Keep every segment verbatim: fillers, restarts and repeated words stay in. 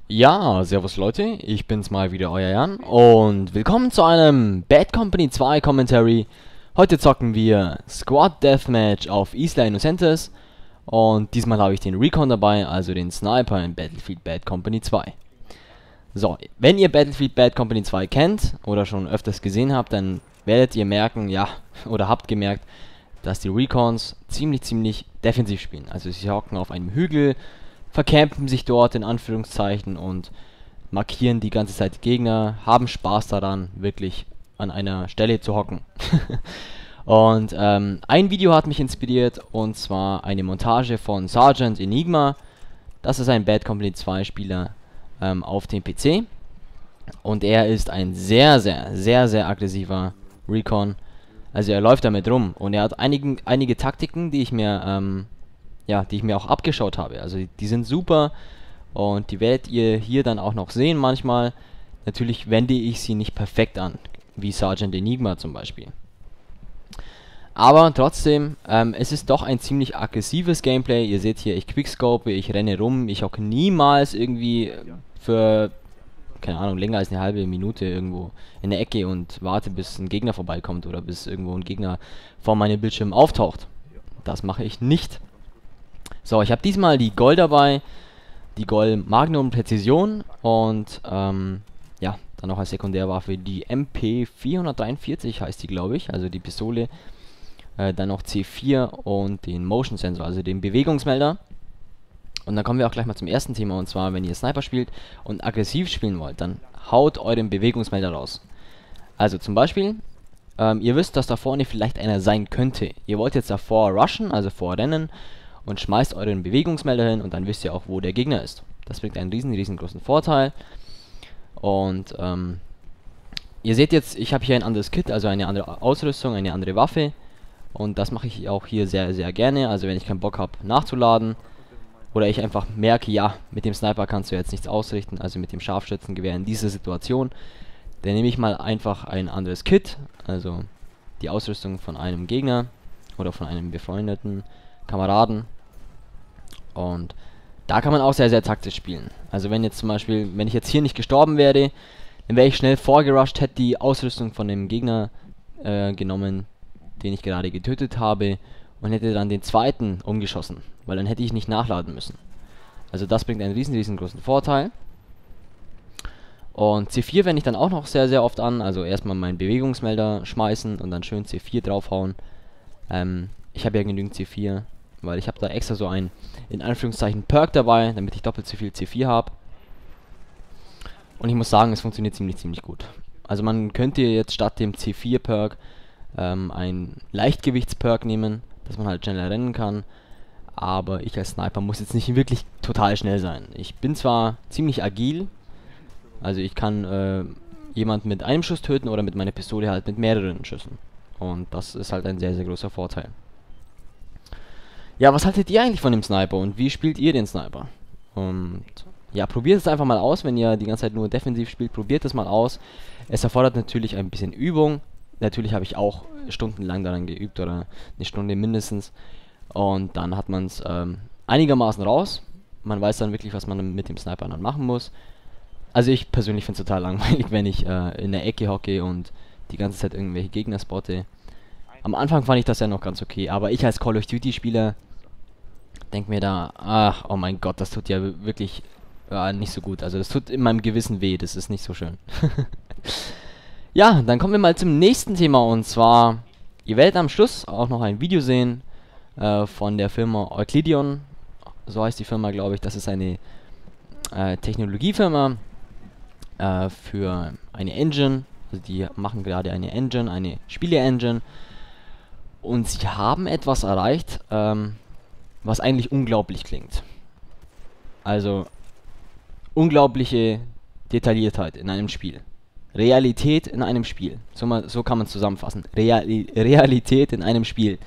Ja, servus Leute, ich bin's mal wieder, euer Jan und willkommen zu einem Bad Company zwei Commentary. Heute zocken wir Squad Deathmatch auf Isla Inocentes und diesmal habe ich den Recon dabei, also den Sniper in Battlefield Bad Company zwei. So, wenn ihr Battlefield Bad Company zwei kennt oder schon öfters gesehen habt, dann werdet ihr merken, ja, oder habt gemerkt, dass die Recons ziemlich, ziemlich defensiv spielen. Also sie hocken auf einem Hügel, vercampen sich dort in Anführungszeichen und markieren die ganze Zeit Gegner, haben Spaß daran, wirklich an einer Stelle zu hocken. Und ähm, ein Video hat mich inspiriert, und zwar eine Montage von Sergeant Enigma. Das ist ein Bad Company zwei Spieler ähm, auf dem P C. Und er ist ein sehr, sehr, sehr, sehr aggressiver Recon. Also er läuft damit rum und er hat einigen, einige Taktiken, die ich mir ähm, ja, die ich mir auch abgeschaut habe. Also die, die sind super und die werdet ihr hier dann auch noch sehen manchmal. Natürlich wende ich sie nicht perfekt an, wie Sergeant Enigma zum Beispiel. Aber trotzdem, ähm, es ist doch ein ziemlich aggressives Gameplay. Ihr seht hier, ich quickscope, ich renne rum, ich hocke niemals irgendwie für, keine Ahnung, länger als eine halbe Minute irgendwo in der Ecke und warte, bis ein Gegner vorbeikommt oder bis irgendwo ein Gegner vor meinem Bildschirm auftaucht. Das mache ich nicht. So, ich habe diesmal die Gold dabei, die Gold Magnum Präzision und ähm, ja, dann noch als Sekundärwaffe die M P vierhundertdreiundvierzig heißt die, glaube ich, also die Pistole. Äh, dann noch C vier und den Motion Sensor, also den Bewegungsmelder. Und dann kommen wir auch gleich mal zum ersten Thema, und zwar, wenn ihr Sniper spielt und aggressiv spielen wollt, dann haut euren Bewegungsmelder raus. Also zum Beispiel, ähm, ihr wisst, dass da vorne vielleicht einer sein könnte. Ihr wollt jetzt davor rushen, also vorrennen, und schmeißt euren Bewegungsmelder hin und dann wisst ihr auch, wo der Gegner ist. Das bringt einen riesen, riesengroßen Vorteil. Und ähm, ihr seht jetzt, ich habe hier ein anderes Kit, also eine andere Ausrüstung, eine andere Waffe. Und das mache ich auch hier sehr, sehr gerne. Also wenn ich keinen Bock habe nachzuladen oder ich einfach merke, ja, mit dem Sniper kannst du jetzt nichts ausrichten, also mit dem Scharfschützengewehr in dieser Situation, dann nehme ich mal einfach ein anderes Kit, also die Ausrüstung von einem Gegner oder von einem befreundeten Kameraden. Und da kann man auch sehr, sehr taktisch spielen. Also wenn jetzt zum Beispiel, wenn ich jetzt hier nicht gestorben wäre, dann wäre ich schnell vorgerusht, hätte die Ausrüstung von dem Gegner äh, genommen, den ich gerade getötet habe, und hätte dann den zweiten umgeschossen, weil dann hätte ich nicht nachladen müssen. Also das bringt einen riesen, riesengroßen Vorteil. Und C vier wende ich dann auch noch sehr, sehr oft an. Also erstmal meinen Bewegungsmelder schmeißen und dann schön C vier draufhauen. Ähm, ich habe ja genügend C vier, weil ich habe da extra so ein, in Anführungszeichen, Perk dabei, damit ich doppelt so viel C vier habe. Und ich muss sagen, es funktioniert ziemlich, ziemlich gut. Also man könnte jetzt statt dem C vier Perk ähm, ein Leichtgewichts-Perk nehmen, dass man halt schneller rennen kann. Aber ich als Sniper muss jetzt nicht wirklich total schnell sein. Ich bin zwar ziemlich agil, also ich kann äh, jemanden mit einem Schuss töten oder mit meiner Pistole halt mit mehreren Schüssen. Und das ist halt ein sehr, sehr großer Vorteil. Ja, was haltet ihr eigentlich von dem Sniper und wie spielt ihr den Sniper? Und ja, probiert es einfach mal aus, wenn ihr die ganze Zeit nur defensiv spielt, probiert es mal aus. Es erfordert natürlich ein bisschen Übung. Natürlich habe ich auch stundenlang daran geübt oder eine Stunde mindestens. Und dann hat man es ähm, einigermaßen raus. Man weiß dann wirklich, was man mit dem Sniper dann machen muss. Also ich persönlich finde es total langweilig, wenn ich äh, in der Ecke hocke und die ganze Zeit irgendwelche Gegner spotte. Am Anfang fand ich das ja noch ganz okay, aber ich als Call of Duty Spieler denke mir da, ach, oh mein Gott, das tut ja wirklich äh, nicht so gut. Also das tut in meinem Gewissen weh, das ist nicht so schön. Ja, dann kommen wir mal zum nächsten Thema, und zwar, ihr werdet am Schluss auch noch ein Video sehen äh, von der Firma Euclideon. So heißt die Firma, glaube ich. Das ist eine äh, Technologiefirma äh, für eine Engine. Also die machen gerade eine Engine, eine Spiele-Engine. Und sie haben etwas erreicht, ähm, was eigentlich unglaublich klingt. Also, unglaubliche Detailliertheit in einem Spiel. Realität in einem Spiel. So, mal, so kann man es zusammenfassen. Reali Realität in einem Spiel.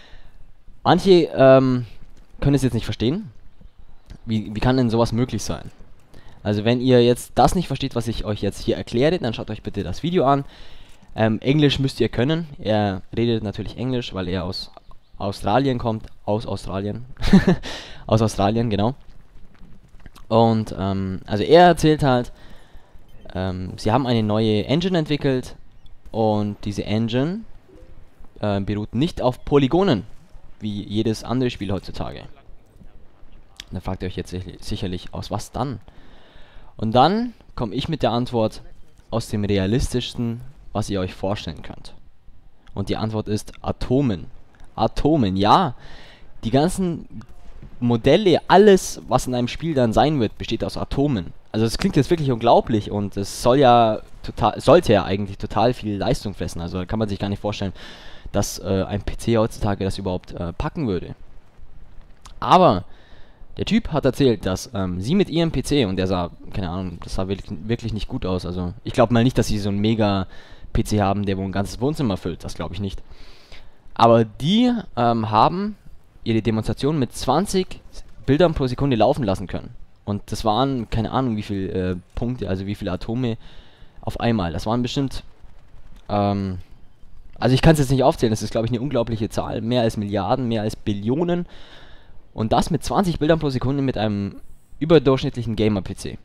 Manche ähm, können es jetzt nicht verstehen. Wie, wie kann denn sowas möglich sein? Also wenn ihr jetzt das nicht versteht, was ich euch jetzt hier erkläre, dann schaut euch bitte das Video an. Ähm, Englisch müsst ihr können. Er redet natürlich Englisch, weil er aus Australien kommt. Aus Australien. Aus Australien, genau. Und ähm, also er erzählt halt, ähm, sie haben eine neue Engine entwickelt und diese Engine äh, beruht nicht auf Polygonen, wie jedes andere Spiel heutzutage. Dann fragt ihr euch jetzt sicher- sicherlich, aus was dann? Und dann komme ich mit der Antwort, aus dem realistischsten, was ihr euch vorstellen könnt. Und die Antwort ist Atomen. Atomen, ja. Die ganzen Modelle, alles, was in einem Spiel dann sein wird, besteht aus Atomen. Also es klingt jetzt wirklich unglaublich und es soll ja total, sollte ja eigentlich total viel Leistung fressen. Also da kann man sich gar nicht vorstellen, dass äh, ein P C heutzutage das überhaupt äh, packen würde. Aber der Typ hat erzählt, dass ähm, sie mit ihrem P C, und der sah, keine Ahnung, das sah wirklich, wirklich nicht gut aus. Also ich glaube mal nicht, dass sie so einen Mega-P C haben, der wohl ein ganzes Wohnzimmer füllt. Das glaube ich nicht. Aber die ähm, haben ihre Demonstration mit zwanzig Bildern pro Sekunde laufen lassen können. Und das waren, keine Ahnung, wie viele äh, Punkte, also wie viele Atome auf einmal. Das waren bestimmt, ähm, also ich kann es jetzt nicht aufzählen, das ist, glaube ich, eine unglaubliche Zahl. Mehr als Milliarden, mehr als Billionen. Und das mit zwanzig Bildern pro Sekunde mit einem überdurchschnittlichen Gamer-P C.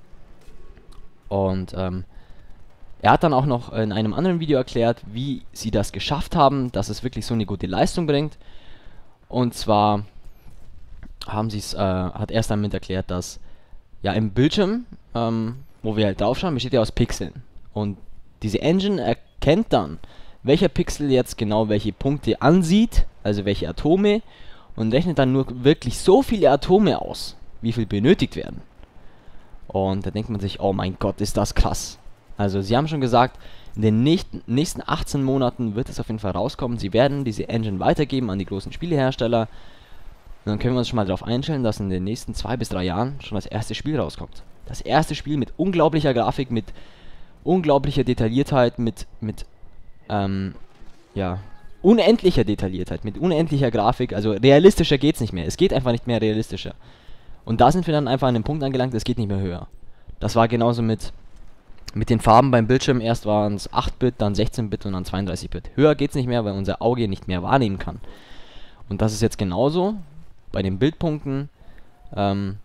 Und ähm, er hat dann auch noch in einem anderen Video erklärt, wie sie das geschafft haben, dass es wirklich so eine gute Leistung bringt. Und zwar haben sie es, äh, hat er es damit erklärt, dass ja im Bildschirm, ähm, wo wir halt draufschauen, besteht ja aus Pixeln. Und diese Engine erkennt dann, welcher Pixel jetzt genau welche Punkte ansieht, also welche Atome, und rechnet dann nur wirklich so viele Atome aus, wie viel benötigt werden. Und da denkt man sich, oh mein Gott, ist das krass. Also sie haben schon gesagt, in den nächsten, nächsten achtzehn Monaten wird es auf jeden Fall rauskommen. Sie werden diese Engine weitergeben an die großen Spielehersteller. Und dann können wir uns schon mal darauf einstellen, dass in den nächsten zwei bis drei Jahren schon das erste Spiel rauskommt. Das erste Spiel mit unglaublicher Grafik, mit unglaublicher Detailliertheit, mit, mit, ähm, ja, unendlicher Detailliertheit, mit unendlicher Grafik. Also realistischer geht's nicht mehr. Es geht einfach nicht mehr realistischer. Und da sind wir dann einfach an dem Punkt angelangt, es geht nicht mehr höher. Das war genauso mit, mit den Farben beim Bildschirm. Erst waren es acht Bit, dann sechzehn Bit und dann zweiunddreißig Bit. Höher geht's nicht mehr, weil unser Auge nicht mehr wahrnehmen kann. Und das ist jetzt genauso bei den Bildpunkten, ähm,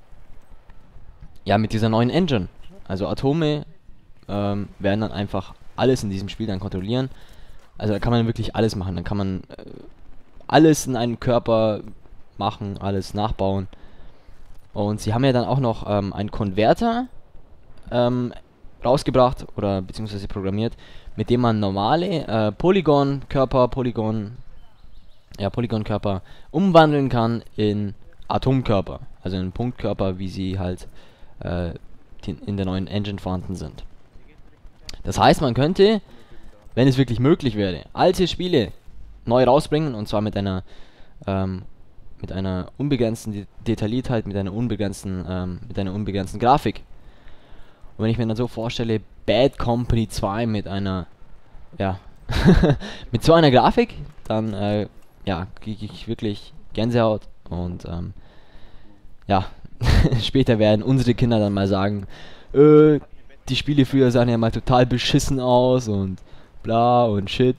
ja, mit dieser neuen Engine. Also Atome ähm, werden dann einfach alles in diesem Spiel dann kontrollieren. Also da kann man wirklich alles machen. Dann kann man äh, alles in einem Körper machen, alles nachbauen. Und sie haben ja dann auch noch ähm, einen Konverter ähm, rausgebracht oder beziehungsweise programmiert, mit dem man normale äh, Polygon-Körper, Polygon, ja, Polygon-Körper umwandeln kann in Atomkörper. Also in Punktkörper, wie sie halt äh, die in der neuen Engine vorhanden sind. Das heißt, man könnte, wenn es wirklich möglich wäre, alte Spiele neu rausbringen, und zwar mit einer ähm, mit einer unbegrenzten De Detailliertheit, mit einer unbegrenzten ähm, mit einer unbegrenzten Grafik. Und wenn ich mir dann so vorstelle, Bad Company zwei mit einer, ja, mit so einer Grafik, dann äh, ja, kriege ich wirklich Gänsehaut. Und ähm, ja, später werden unsere Kinder dann mal sagen, äh, die Spiele früher sahen ja mal total beschissen aus und bla und shit.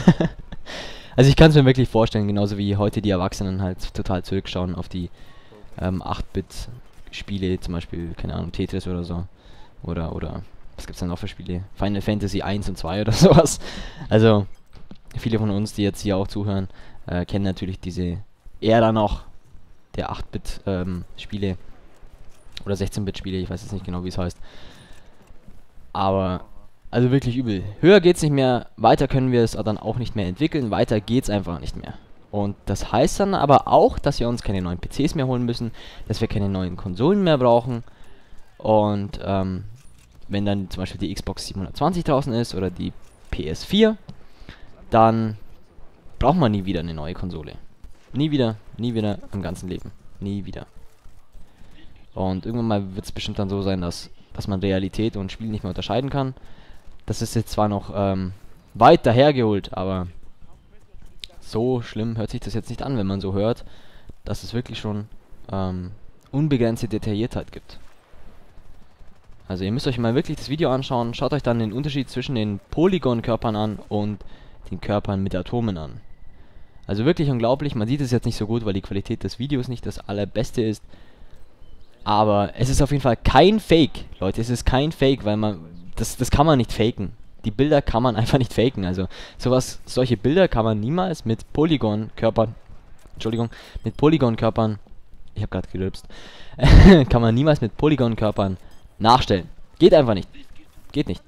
Also ich kann es mir wirklich vorstellen, genauso wie heute die Erwachsenen halt total zurückschauen auf die ähm, acht Bit Spiele, zum Beispiel, keine Ahnung, Tetris oder so. Oder, oder, was gibt's denn noch für Spiele? Final Fantasy eins und zwei oder sowas. Also, viele von uns, die jetzt hier auch zuhören, äh, kennen natürlich diese Ära noch der acht Bit ähm, Spiele. Oder sechzehn Bit Spiele, ich weiß jetzt nicht genau, wie es heißt. Aber, also wirklich übel. Höher geht's nicht mehr, weiter können wir es dann auch nicht mehr entwickeln, weiter geht's einfach nicht mehr. Und das heißt dann aber auch, dass wir uns keine neuen P Cs mehr holen müssen, dass wir keine neuen Konsolen mehr brauchen. Und ähm, wenn dann zum Beispiel die Xbox siebenhundertzwanzig draußen ist oder die P S vier, dann braucht man nie wieder eine neue Konsole. Nie wieder, nie wieder im ganzen Leben. Nie wieder. Und irgendwann mal wird es bestimmt dann so sein, dass, dass man Realität und Spiel nicht mehr unterscheiden kann. Das ist jetzt zwar noch ähm, weit dahergeholt, aber so schlimm hört sich das jetzt nicht an, wenn man so hört, dass es wirklich schon ähm, unbegrenzte Detailliertheit gibt. Also ihr müsst euch mal wirklich das Video anschauen, schaut euch dann den Unterschied zwischen den Polygon-Körpern an und den Körpern mit Atomen an. Also wirklich unglaublich, man sieht es jetzt nicht so gut, weil die Qualität des Videos nicht das allerbeste ist. Aber es ist auf jeden Fall kein Fake, Leute, es ist kein Fake, weil man, das, das kann man nicht faken. Die Bilder kann man einfach nicht faken, also sowas, solche Bilder kann man niemals mit Polygon-Körpern, Entschuldigung, mit Polygon-Körpern, ich habe gerade gerülpst, kann man niemals mit Polygon-Körpern nachstellen. Geht einfach nicht. Geht nicht.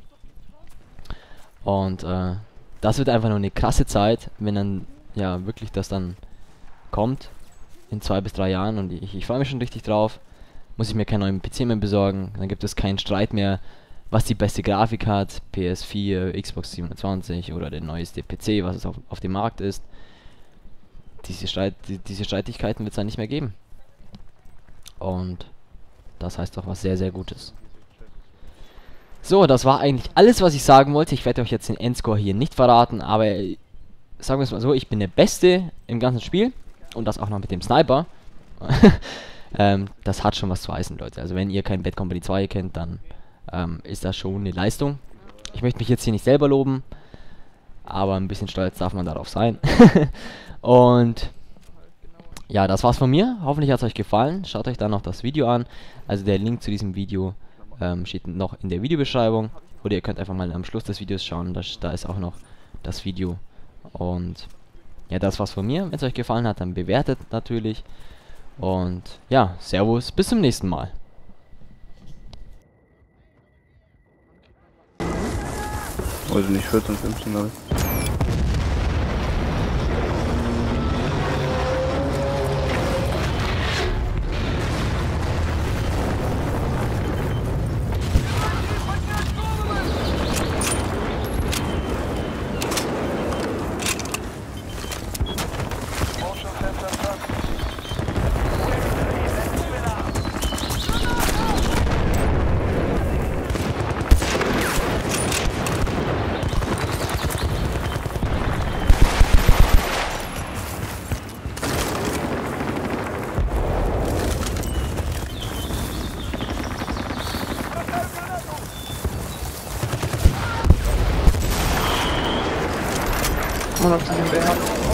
Und äh, das wird einfach nur eine krasse Zeit, wenn dann ja wirklich das dann kommt in zwei bis drei Jahren und ich, ich freue mich schon richtig drauf. Muss ich mir keinen neuen P C mehr besorgen, dann gibt es keinen Streit mehr, was die beste Grafik hat, P S vier, Xbox siebenundzwanzig oder der neueste P C, was es auf, auf dem Markt ist. Diese, Streit, die, diese Streitigkeiten wird es dann nicht mehr geben. Und das heißt doch was sehr, sehr Gutes. So, das war eigentlich alles, was ich sagen wollte. Ich werde euch jetzt den Endscore hier nicht verraten, aber äh, sagen wir es mal so, ich bin der Beste im ganzen Spiel. Und das auch noch mit dem Sniper. ähm, das hat schon was zu heißen, Leute. Also wenn ihr kein Bad Company zwei kennt, dann ähm, ist das schon eine Leistung. Ich möchte mich jetzt hier nicht selber loben, aber ein bisschen stolz darf man darauf sein. Und ja, das war's von mir. Hoffentlich hat es euch gefallen. Schaut euch dann noch das Video an. Also der Link zu diesem Video ähm, steht noch in der Videobeschreibung. Oder ihr könnt einfach mal am Schluss des Videos schauen. Das, da ist auch noch das Video. Und ja, das war's von mir. Wenn es euch gefallen hat, dann bewertet natürlich. Und ja, Servus, bis zum nächsten Mal. Weiß nicht, vierzehn, fünfzehn glaube ich. Und auf diesem Berg.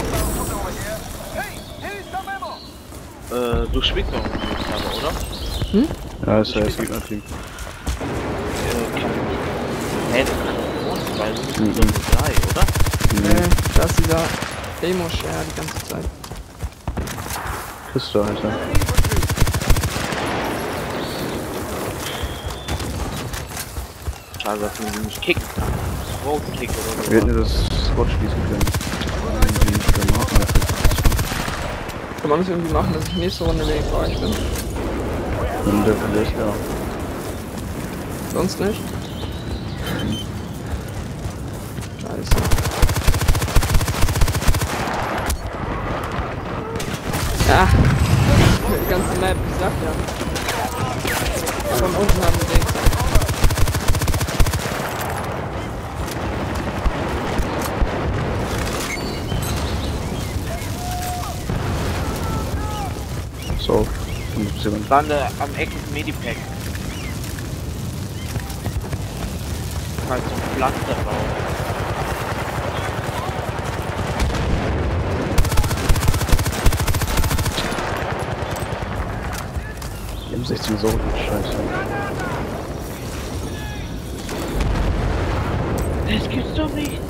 Äh, du spielst noch nicht gerade, oder? Hm? Ja, ist ja jetzt Gegner-Team. Äh, kann Hä, das kann doch uns, weil wir müssen Mhm. so nur drei, oder? Nee, da ist dieser Demo-Share die ganze Zeit. Christo, Alter. Schade, dass man die nicht kicken kann. Road-Kick oder so. Wir hätten das Squad schließen können. Irgendwie nicht der Marken dafür. Kann man das irgendwie machen, dass ich nächste Runde wegen bei euch bin? Und der verlässt, ja. Sonst nicht? Scheiße. Ja, die ganze Map, ich sag ja. Von unten haben wir den. So, fünfzehn. Dann äh, am Eck ist Medipack. Halt so Pflaster drauf. Die haben sechzehn so gut, scheiße. Das gibt's doch nicht.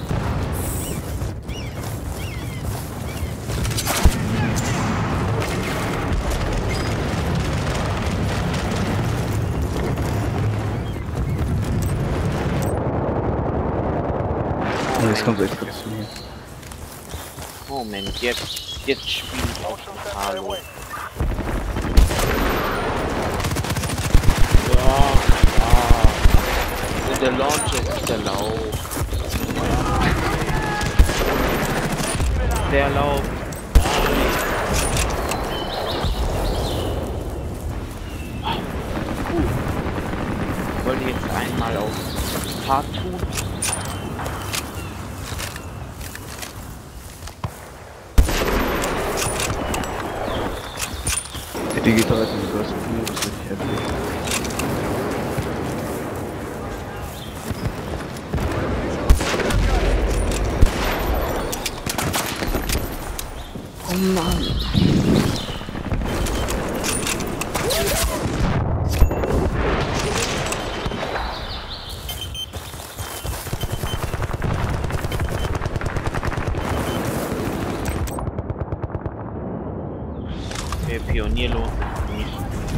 Ja, jetzt kommt echt dazu. Moment, jetzt, jetzt spiele ich auf Halo. Ja, ja. Und der Launcher ist nicht erlaubt. Der erlaubt. Cool. Wollen wir jetzt einmal auf Fahrt tun? Die geht halt in die Burst View, das ist nicht heftig. Oh Mann. hier los ist. Nicht.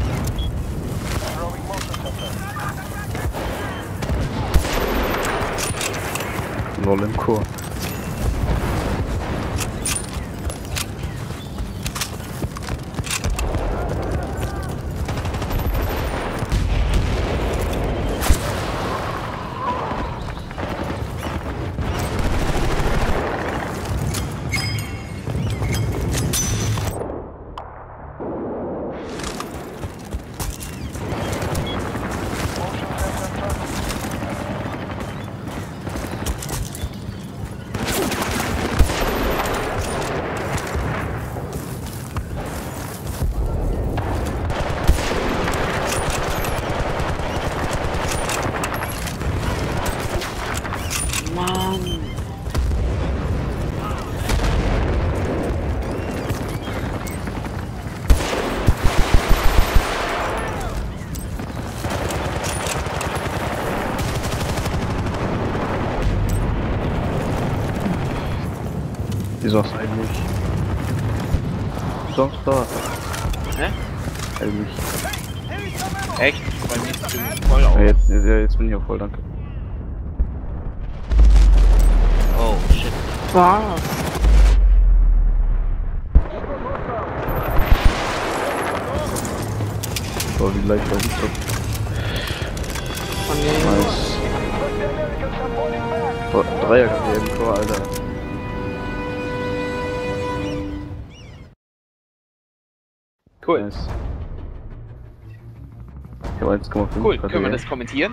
Lol im Chor. Mann! Ist auch eigentlich. Doch, da. Hä? Eigentlich. Echt? Bei mir ist es voll Ja, auf. jetzt, ja, jetzt bin ich auch voll, danke. Oh, shit. Was? So, wie leicht war das? Oh nee. Nice. Boah, Dreier kann ich eben Tor, Alter. Cool. Nice. Ich habe eins Komma fünf. Cool, grad können wir hier. das kommentieren?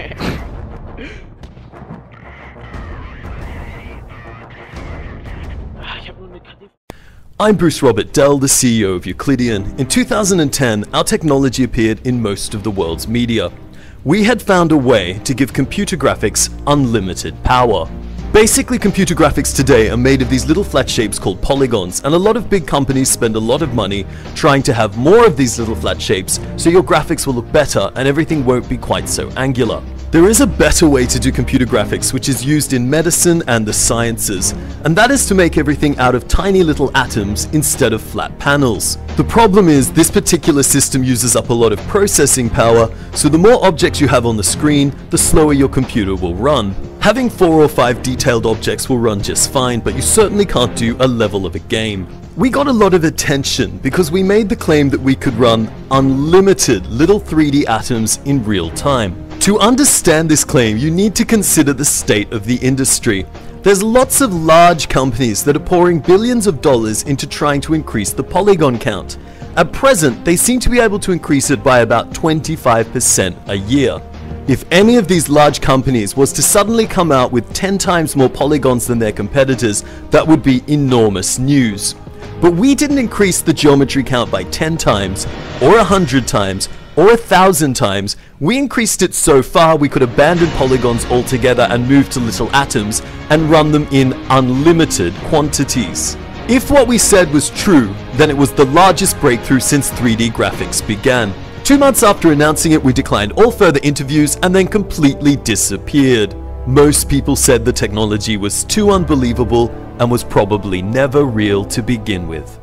Ah, ich hab nur eine Karte. I'm Bruce Robert Dell, the C E O of Euclidean. In two thousand ten, our technology appeared in most of the world's media. We had found a way to give computer graphics unlimited power. Basically, computer graphics today are made of these little flat shapes called polygons, and a lot of big companies spend a lot of money trying to have more of these little flat shapes so your graphics will look better and everything won't be quite so angular. There is a better way to do computer graphics which is used in medicine and the sciences, and that is to make everything out of tiny little atoms instead of flat panels. The problem is this particular system uses up a lot of processing power, so the more objects you have on the screen, the slower your computer will run. Having four or five detailed objects will run just fine, but you certainly can't do a level of a game. We got a lot of attention because we made the claim that we could run unlimited little three D atoms in real time. To understand this claim, you need to consider the state of the industry. There's lots of large companies that are pouring billions of dollars into trying to increase the polygon count. At present, they seem to be able to increase it by about twenty-five percent a year. If any of these large companies was to suddenly come out with ten times more polygons than their competitors, that would be enormous news. But we didn't increase the geometry count by ten times, or a hundred times, or a thousand times. We increased it so far we could abandon polygons altogether and move to little atoms and run them in unlimited quantities. If what we said was true, then it was the largest breakthrough since three D graphics began. Two months after announcing it, we declined all further interviews and then completely disappeared. Most people said the technology was too unbelievable and was probably never real to begin with.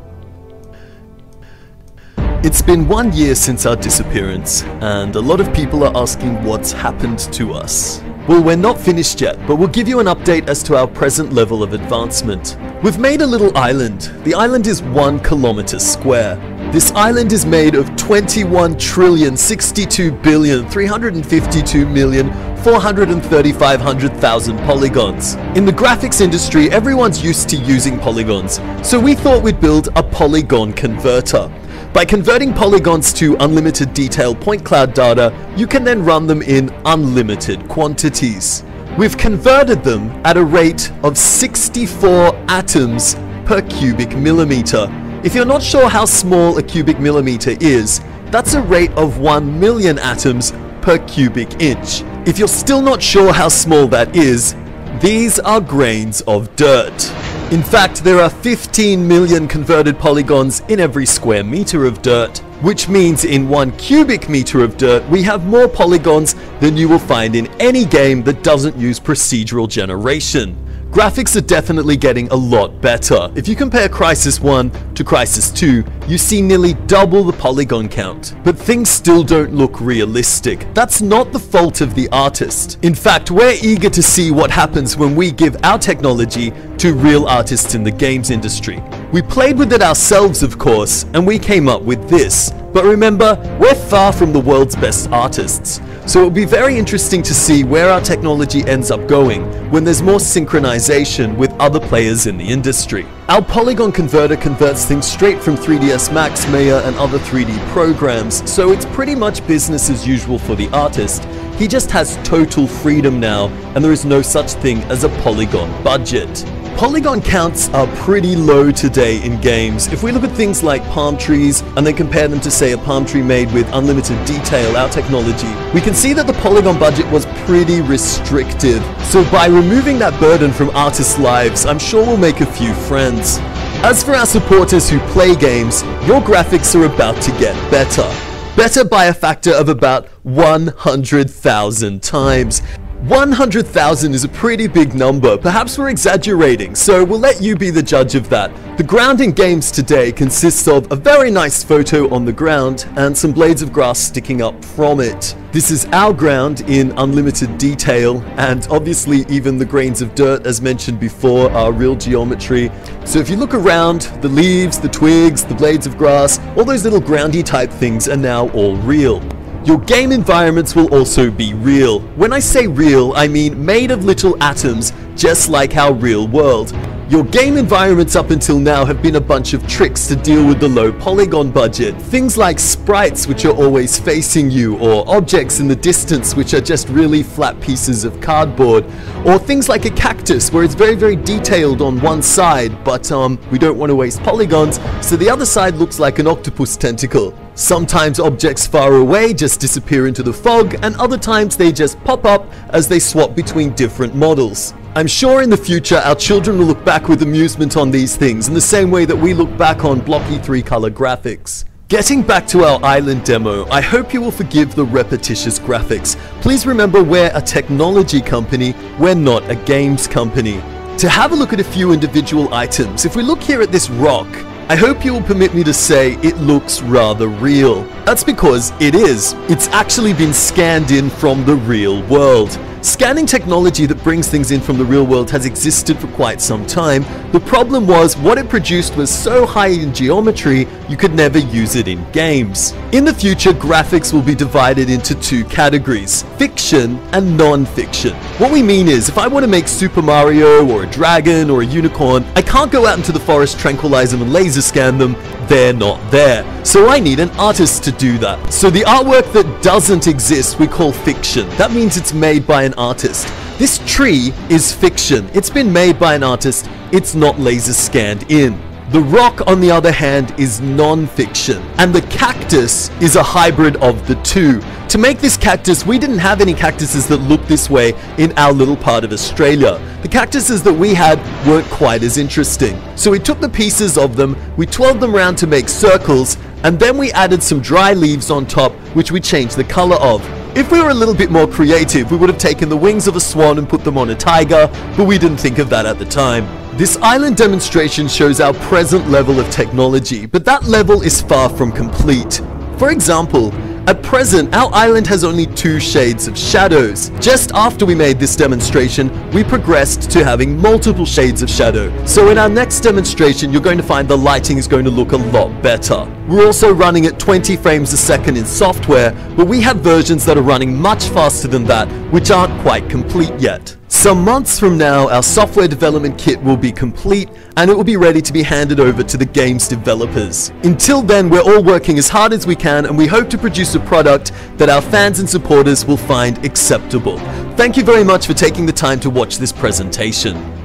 It's been one year since our disappearance, and a lot of people are asking what's happened to us. Well, we're not finished yet, but we'll give you an update as to our present level of advancement. We've made a little island. The island is one kilometer square. This island is made of twenty-one trillion sixty-two billion three hundred fifty-two million four hundred thirty-five hundred thousand polygons. In the graphics industry, everyone's used to using polygons, so we thought we'd build a polygon converter. By converting polygons to unlimited detail point cloud data, you can then run them in unlimited quantities. We've converted them at a rate of sixty-four atoms per cubic millimeter. If you're not sure how small a cubic millimeter is, that's a rate of one million atoms per cubic inch. If you're still not sure how small that is, these are grains of dirt. In fact, there are fifteen million converted polygons in every square meter of dirt, which means in one cubic meter of dirt, we have more polygons than you will find in any game that doesn't use procedural generation. graphics are definitely getting a lot better. If you compare Crysis one to Crysis two, you see nearly double the polygon count. But things still don't look realistic. That's not the fault of the artist. In fact, we're eager to see what happens when we give our technology to real artists in the games industry. We played with it ourselves, of course, and we came up with this. But remember, we're far from the world's best artists. So it'll be very interesting to see where our technology ends up going when there's more synchronization with other players in the industry. Our polygon converter converts things straight from three D S Max, Maya, and other three D programs, so it's pretty much business as usual for the artist. He just has total freedom now, and there is no such thing as a polygon budget. Polygon counts are pretty low today in games. If we look at things like palm trees and then compare them to, say, a palm tree made with unlimited detail, our technology, we can see that the polygon budget was pretty restrictive. So by removing that burden from artists' lives, I'm sure we'll make a few friends. As for our supporters who play games, your graphics are about to get better. Better by a factor of about one hundred thousand times. one hundred thousand is a pretty big number. Perhaps we're exaggerating, so we'll let you be the judge of that. The ground in games today consists of a very nice photo on the ground and some blades of grass sticking up from it. This is our ground in unlimited detail, and obviously even the grains of dirt, as mentioned before, are real geometry. So if you look around, the leaves, the twigs, the blades of grass, all those little groundy type things are now all real. Your game environments will also be real. When I say real, I mean made of little atoms, just like our real world. Your game environments up until now have been a bunch of tricks to deal with the low polygon budget. Things like sprites which are always facing you, or objects in the distance which are just really flat pieces of cardboard, or things like a cactus where it's very very detailed on one side, but um, we don't want to waste polygons, so the other side looks like an octopus tentacle. Sometimes objects far away just disappear into the fog, and other times they just pop up as they swap between different models. I'm sure in the future our children will look back with amusement on these things in the same way that we look back on blocky three-color graphics. Getting back to our island demo, I hope you will forgive the repetitious graphics. Please remember we're a technology company, we're not a games company. To have a look at a few individual items, if we look here at this rock, I hope you will permit me to say it looks rather real. That's because it is. It's actually been scanned in from the real world. Scanning technology that brings things in from the real world has existed for quite some time. The problem was what it produced was so high in geometry you could never use it in games. In the future, graphics will be divided into two categories, fiction and non-fiction. What we mean is, if I want to make Super Mario or a dragon or a unicorn, I can't go out into the forest, tranquilize them and laser scan them. They're not there. So I need an artist to do that. So the artwork that doesn't exist we call fiction. That means it's made by an artist. This tree is fiction. It's been made by an artist. It's not laser scanned in. The rock, on the other hand, is non-fiction, and the cactus is a hybrid of the two. To make this cactus, we didn't have any cactuses that looked this way in our little part of Australia. The cactuses that we had weren't quite as interesting. So we took the pieces of them, we twirled them around to make circles, and then we added some dry leaves on top, which we changed the color of. If we were a little bit more creative, we would have taken the wings of a swan and put them on a tiger, but we didn't think of that at the time. This island demonstration shows our present level of technology, but that level is far from complete. For example, at present, our island has only two shades of shadows. Just after we made this demonstration, we progressed to having multiple shades of shadow. So in our next demonstration, you're going to find the lighting is going to look a lot better. We're also running at twenty frames a second in software, but we have versions that are running much faster than that, which aren't quite complete yet. Some months from now, our software development kit will be complete and it will be ready to be handed over to the game's developers. Until then, we're all working as hard as we can and we hope to produce a product that our fans and supporters will find acceptable. Thank you very much for taking the time to watch this presentation.